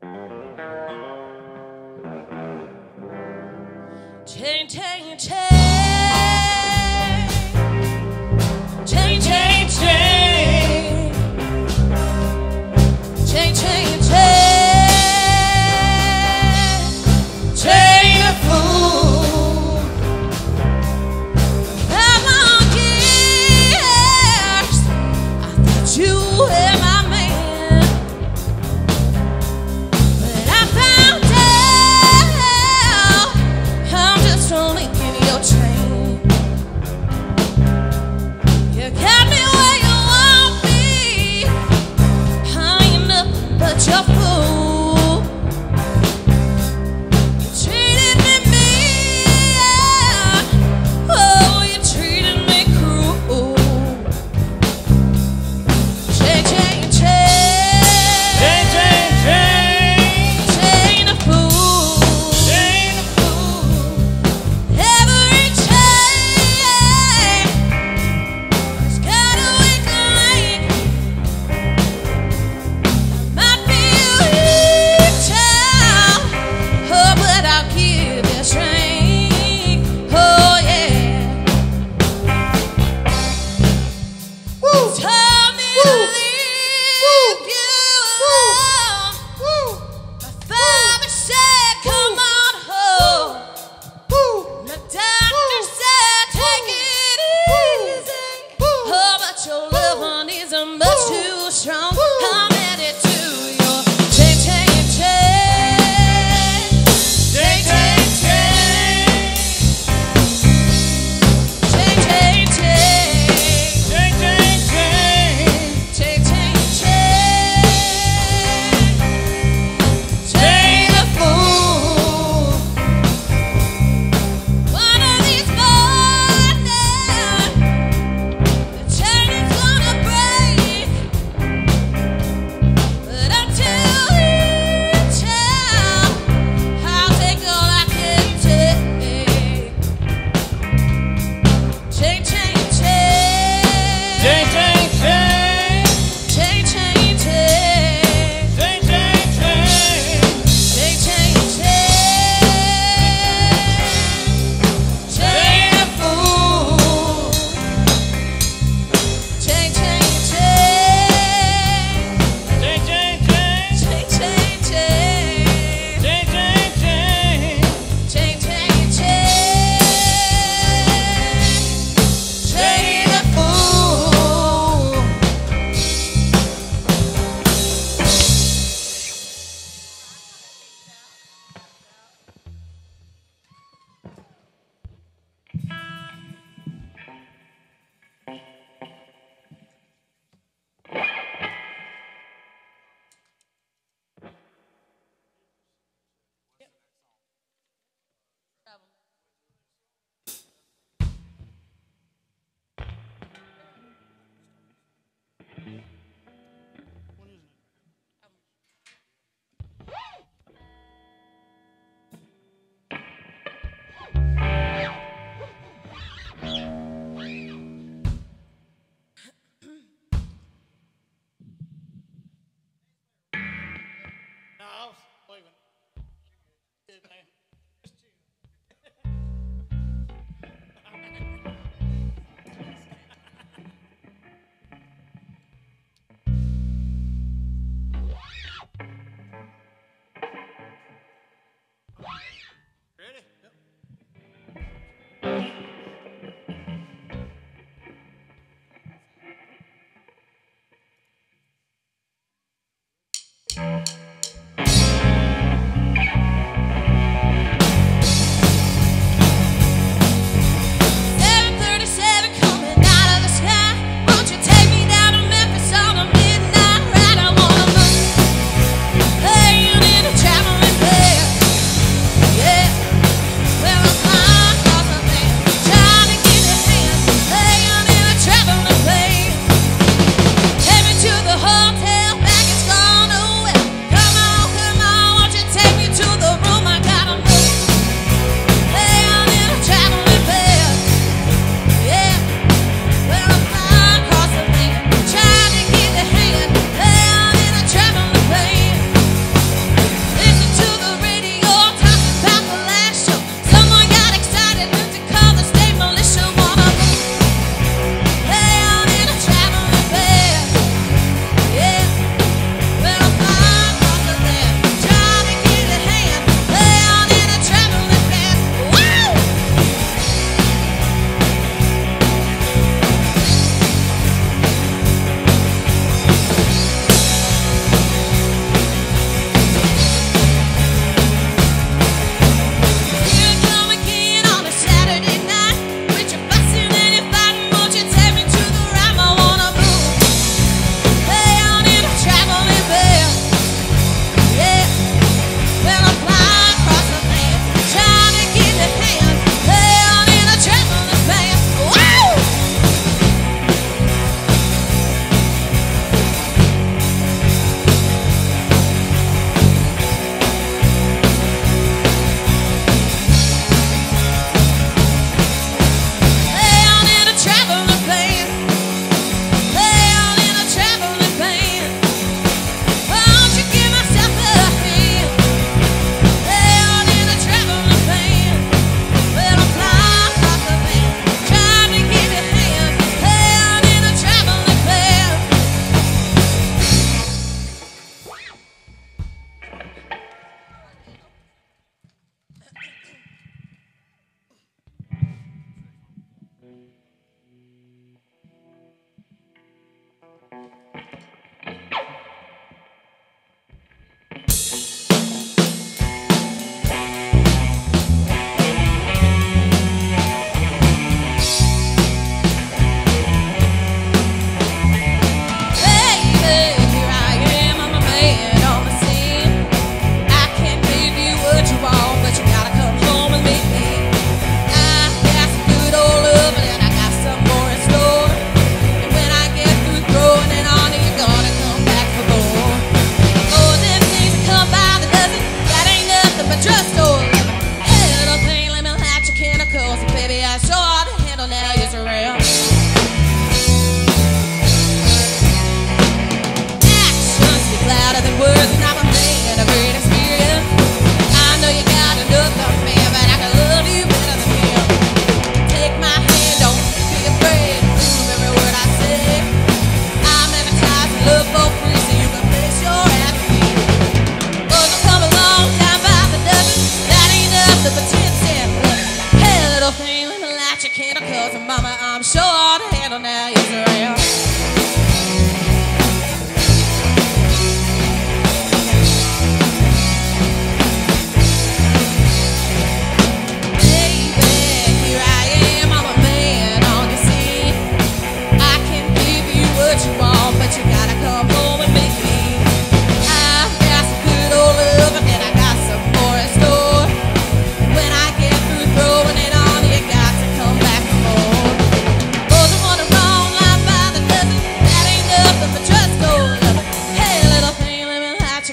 Chain, chain, chain. Chain, chain, chain. Chain, chain, chain. Chain of food. How long years I thought you were my man, but I found out I'm just only in your train. You got me where you want me. I ain't nothing but your fool. You treated me mean. Oh, you treated me cruel. Chain, chain, chain. Chain, chain, chain. Chain of food. Chain of food. Every chain has got a weak link. Might be a weak child, oh, but I'll give you strength. Oh yeah. Told me to leave you alone. My father said, "Come on home." The doctor said, "Take it easy." Oh, but your love one is much too strong. I'm headed to your chain, chain, chain. Chain, chain, chain. Chain, chain, chain. Chain, chain, chain. Chain, chain, chain. Chain of food. One of these mornings, the chain is gonna break. But until it's out, I'll take all I can take. Chain, chain, chain. Chain, chain, chain. Chain, chain, chain. Chain, chain, chain. Chain, chain, chain. Chain of food. Chain, chain, chain. Chain, chain, chain. Chain, chain, chain. Chain, chain, chain. Chain, chain, chain. Chain of food. No, I was leaving. Good man. Ready? Yep. Take me to the hotel, back it's gone away.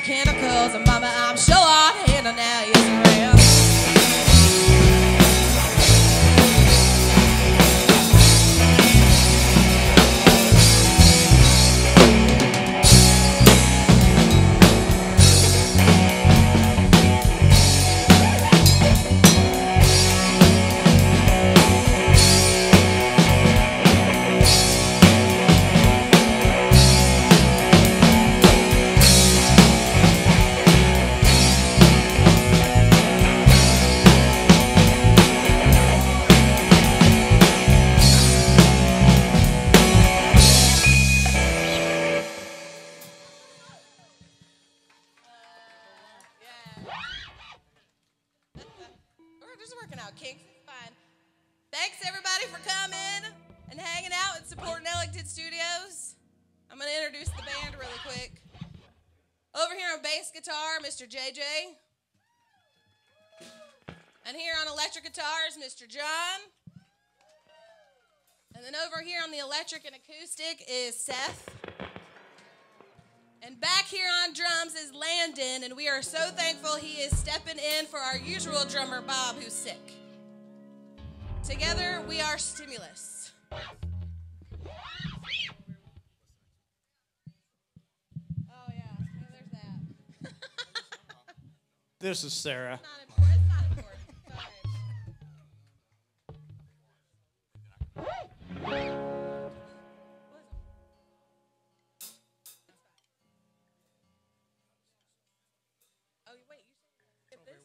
of chemicals, and mama, I'm sure I'll handle now, yes I am. We're just working out kinks. It's fine. Thanks everybody for coming and hanging out and supporting Ellington Studios. I'm going to introduce the band really quick. Over here on bass guitar, Mr. JJ. And here on electric guitars, Mr. John. And then over here on the electric and acoustic is Seth. And back here on drums is Landon, and we are so thankful he is stepping in for our usual drummer, Bob, who's sick. Together, we are Stimulus. Oh, yeah, there's that. This is Sarah. It's not important. It's not important. Sorry. Oh, wait, you skip this?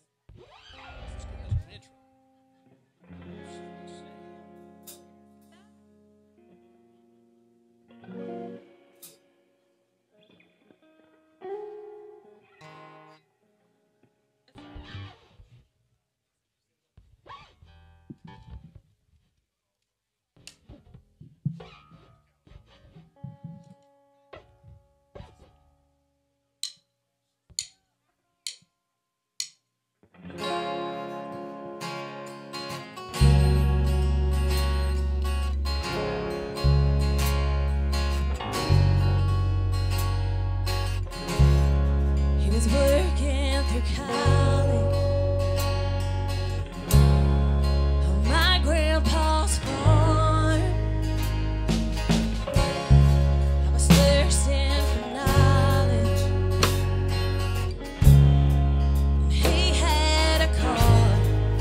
He was working through college on my grandpa's farm. I was thirsting for knowledge, and he had a car.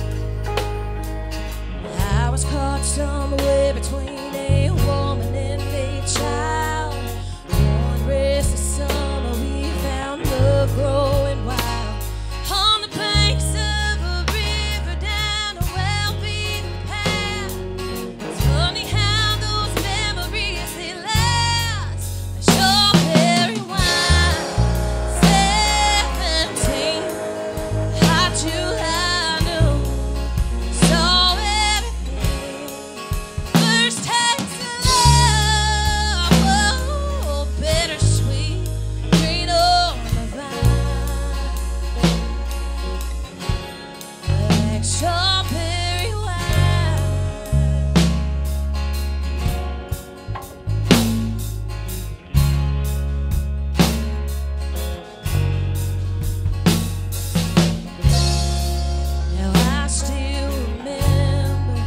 I was caught somewhere between a woman and a child. One restless summer we found love growing wild on the banks of a river down a well-beaten path. It's funny how those memories they last. Strawberry wine, 17, hot July noon, saw everything. First taste of love, oh, bittersweet, green on the vine, like strawberry wine. Now I still remember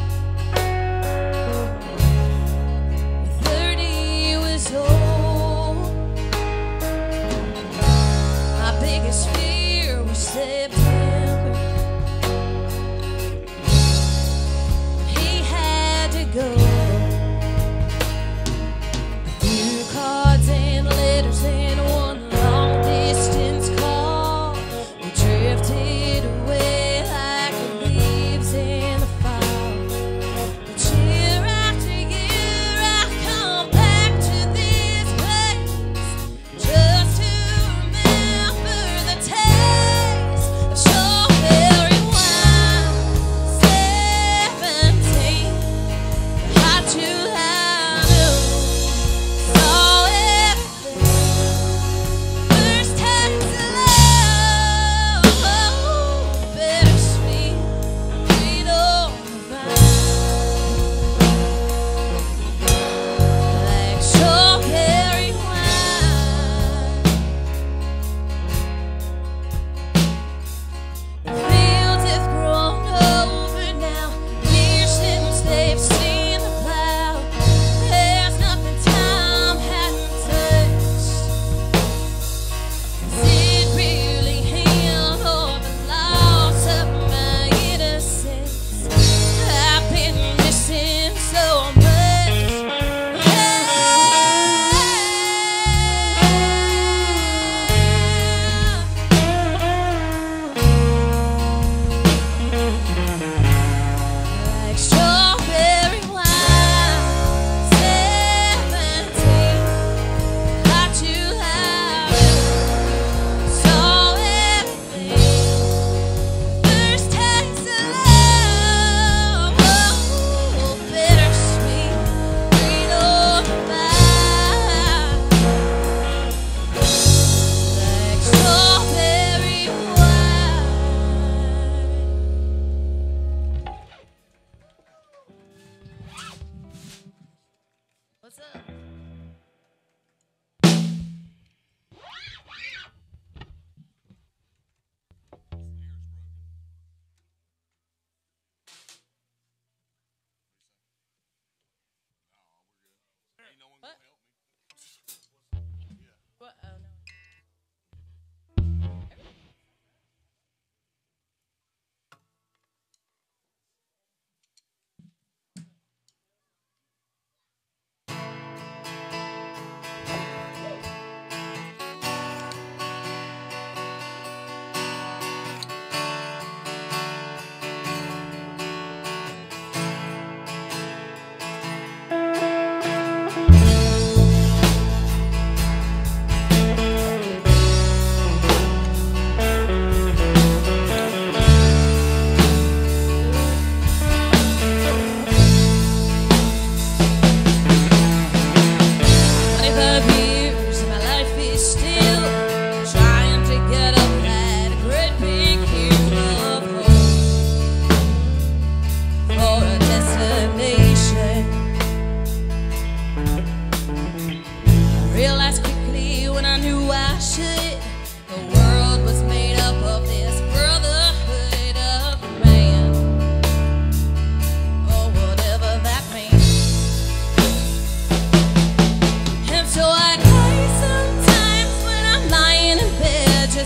when 30 years old. My biggest fear was September. He had to go. A few cards and letters and one long distance call. We drifted away like the leaves in the fall. But year after year, I come back to this place just to remember the taste of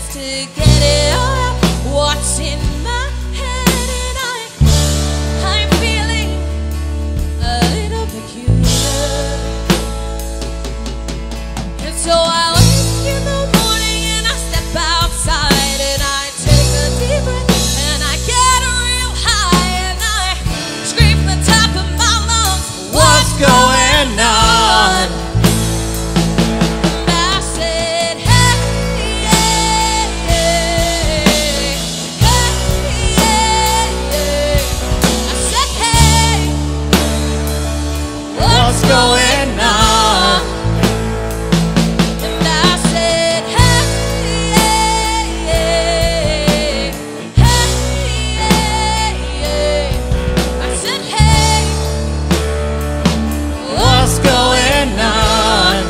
just to get it all out. What's in my head, and I'm feeling a little peculiar. And so I wake in the morning and I step outside and I take a deep breath and I get real high and I scream from the top of my lungs, what's going on? And I said, hey, yeah, yeah, hey, yeah, yeah. I said, hey, what's going on? And I said, hey, yeah, yeah, hey, yeah, yeah. I said, hey, what's going on?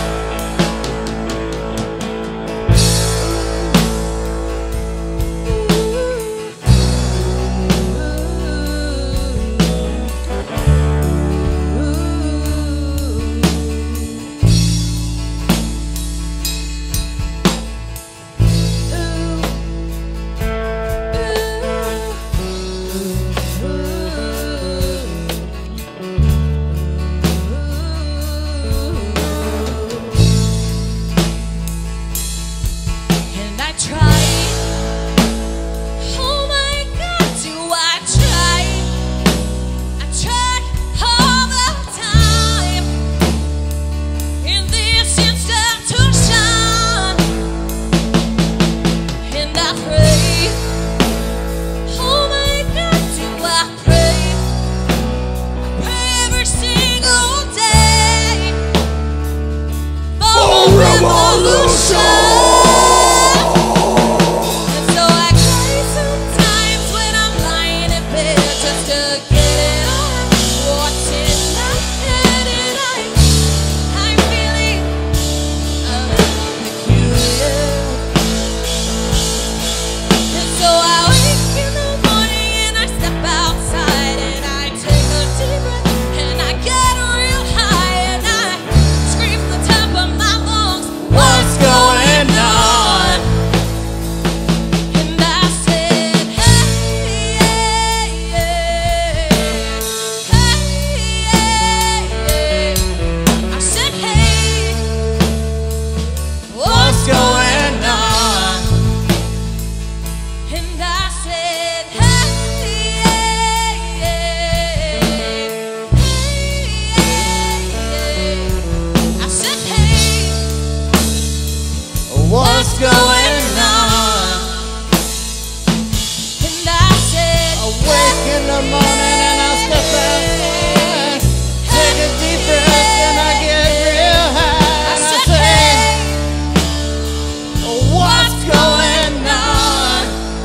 And I tried, oh my God, do I tried all the time in this institution, and I pray, oh my God, do I pray every single day for a revolution. And so I cry sometimes when I'm lying in bed just to get it all out. What's in my head, and I'm feeling a little peculiar. And so I wake in the morning and I step outside and I take a deep breath and I get real high and I scream from the top of my lungs, what's going on? And I said, hey, yeah, yeah, hey, yeah, yeah. I said, hey, what's going on? And I said, hey, yeah, yeah, hey, yeah. I said, hey, what's going on? And I said, Awake in the morning and I step outside, take a deep breath and I get real high. I And I said, say, hey, what's going on?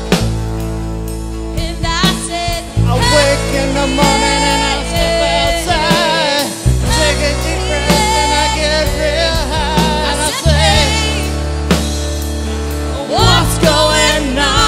and I said, Awake in the morning and I step outside, take a deep breath and I get real high. And I say, what's going on?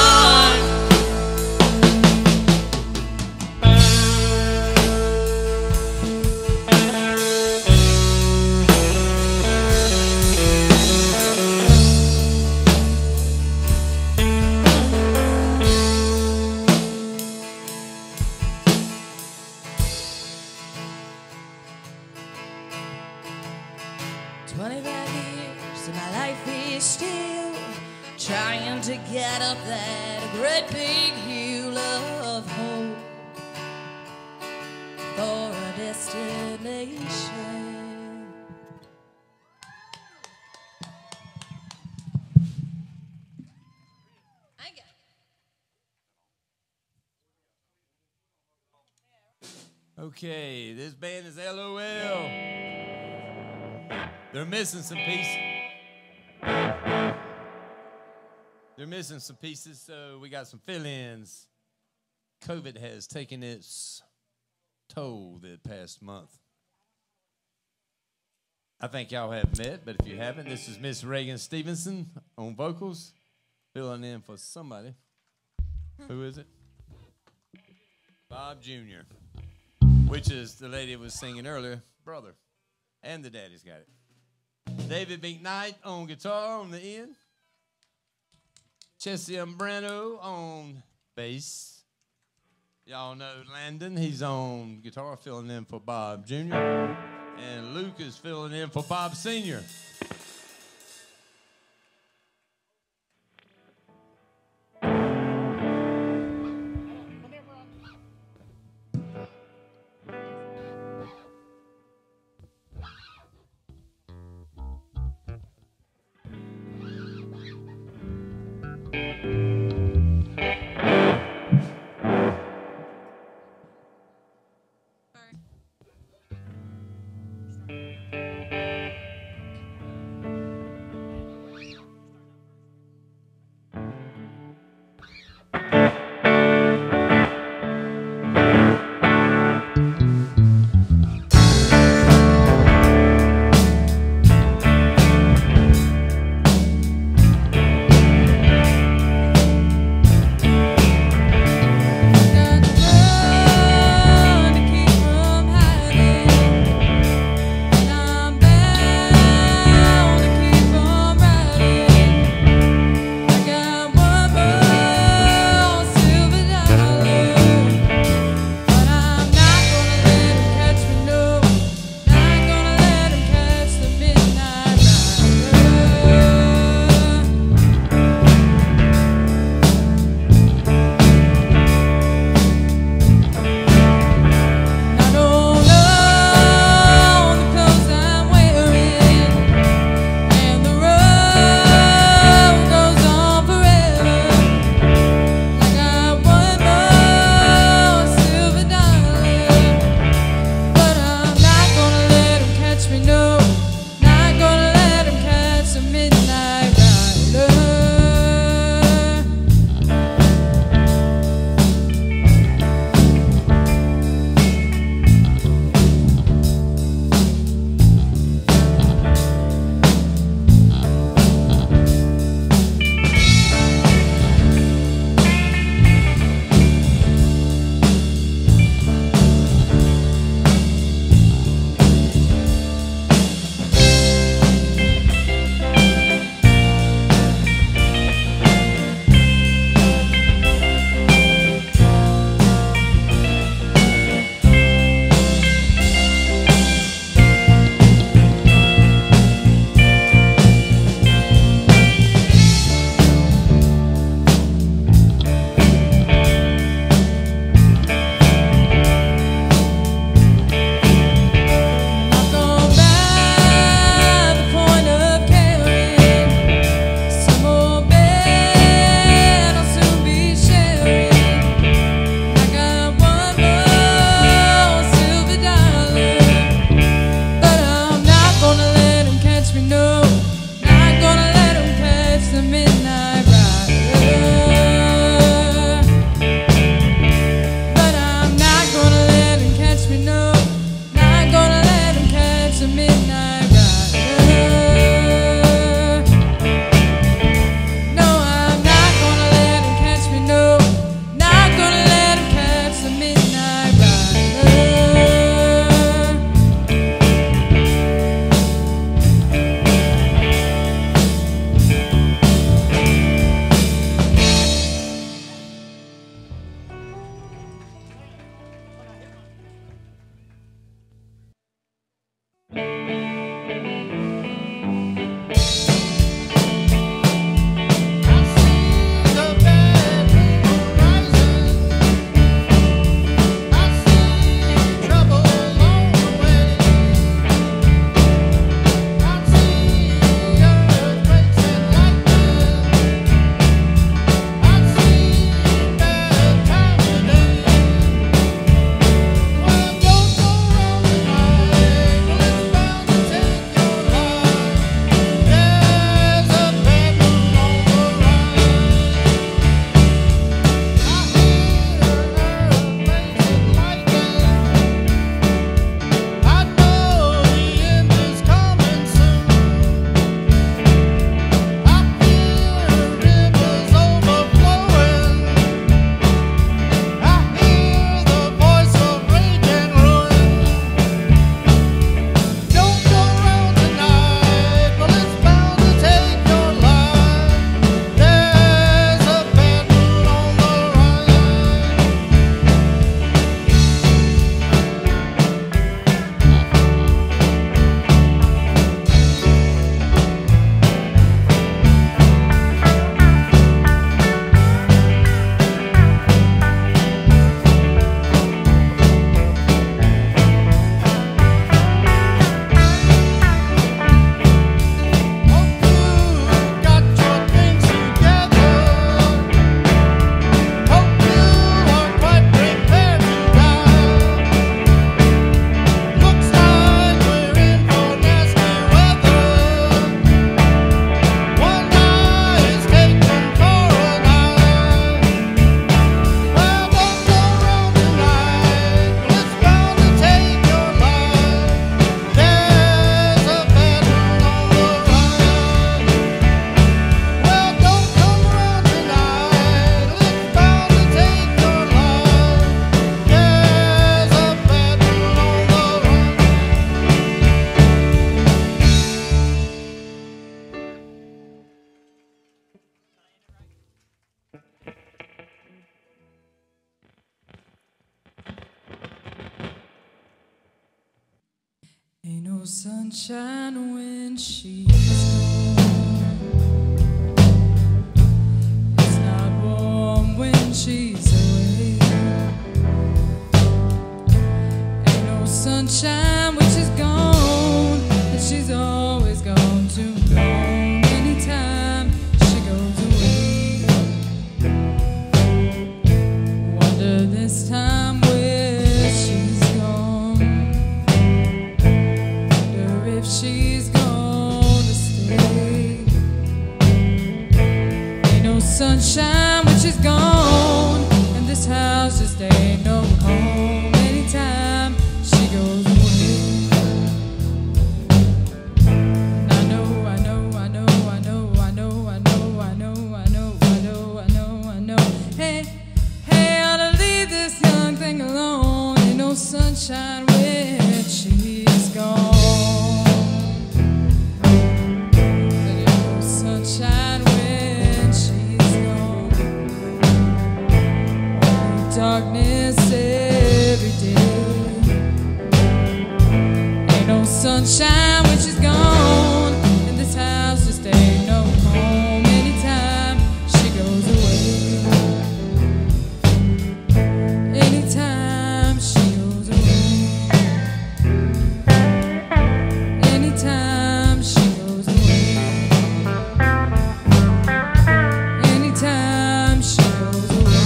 and my life is still trying to get up that great big hill of hope for a destination. Okay, this band is LOL. They're missing some pieces. They're missing some pieces, so we got some fill-ins. COVID has taken its toll the past month. I think y'all have met, but if you haven't, this is Miss Reagan Stevenson on vocals, filling in for somebody. Who is it? Bob Jr., which is the lady that was singing earlier, brother. And the daddy's got it. David McKnight on guitar on the end. Chessie Umbrano on bass. Y'all know Landon, he's on guitar, filling in for Bob Jr. And Luke is filling in for Bob Sr. no sunshine when she's gone. It's not warm when she's away. Ain't no sunshine when she's gone, and she's always gone too long. Anytime she goes away, wonder this time where she's gone. Wonder if she's gonna stay. Ain't no sunshine when she's gone, and this house just ain't no home. Anytime she goes away. And I know, I know, I know, I know, I know, I know, I know, I know, I know, I know, I know. Hey, hey, I ought to leave this young thing alone. Ain't no sunshine when she's gone. There ain't no sunshine when she's gone. Only darkness every day. Ain't no sunshine when she's gone, and this house just ain't no home. Anytime she goes away. Anytime she goes away. Anytime she goes away. Anytime she goes away.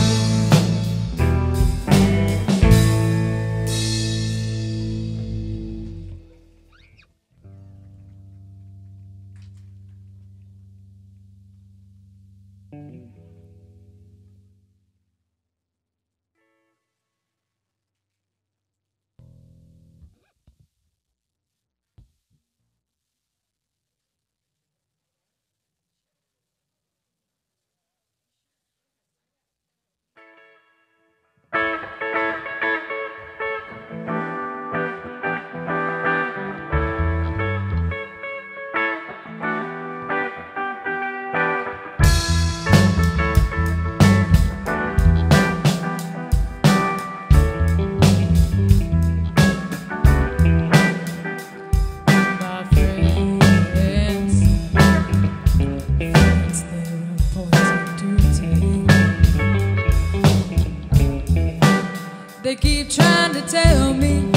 My friends, friends, they're appointed to take. They keep trying to tell me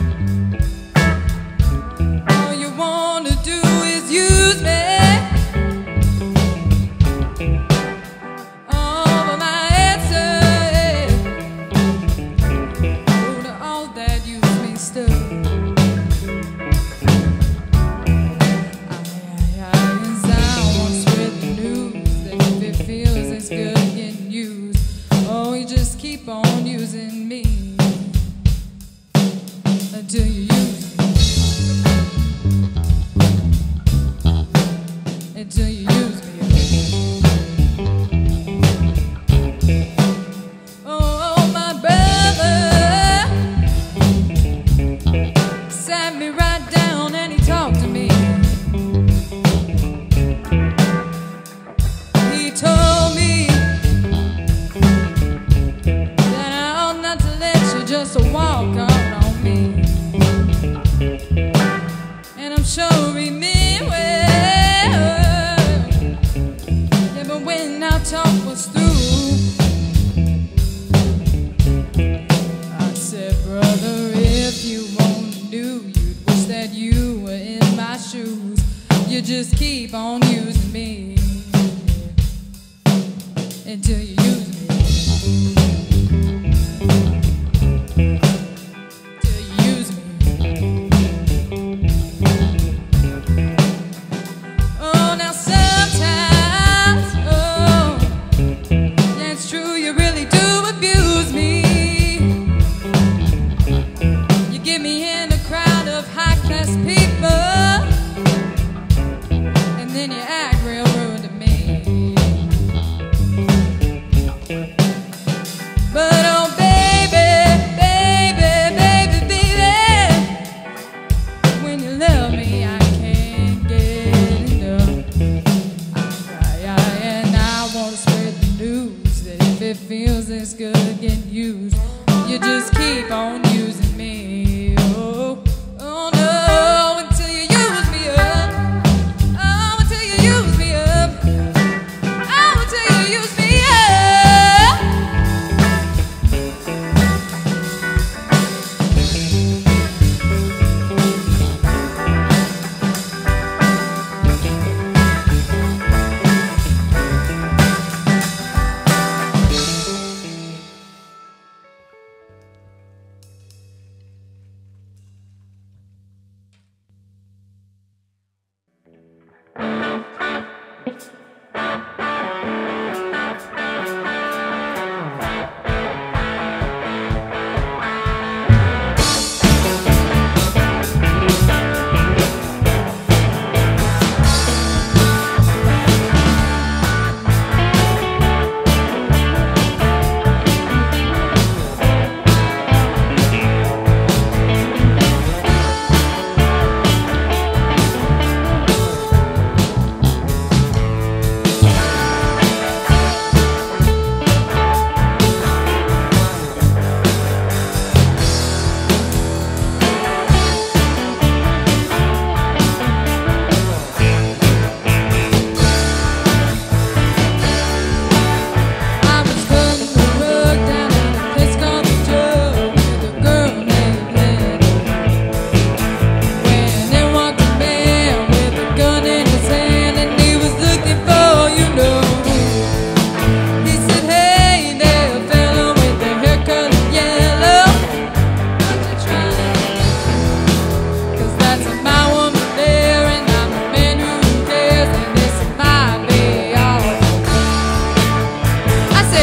all you want to do is use me. Oh, but my answer is no to all that use me still. I want to spread the news that if it feels it's good getting used, oh, you just keep on using me until you use me. Until you use me. Oh, my brother sat me right down and he talked to me. He told me that I ought not to let you just walk out on me. And I'm sure he meant well. Yeah, but when our talk was through, I said, brother, if you only knew, you'd wish that you were in my shoes. You just keep on using me until you use me. Till you use me. Oh, now sometimes, oh, yeah, it's true, you really do abuse me. You get me in a crowd of high-class people, and then you act real rude to me. But oh baby, baby, baby, baby, when you love me I can't get enough. And I want to spread the news that if it feels this good getting used, you just keep on using me. Oh, oh no, until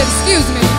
excuse me.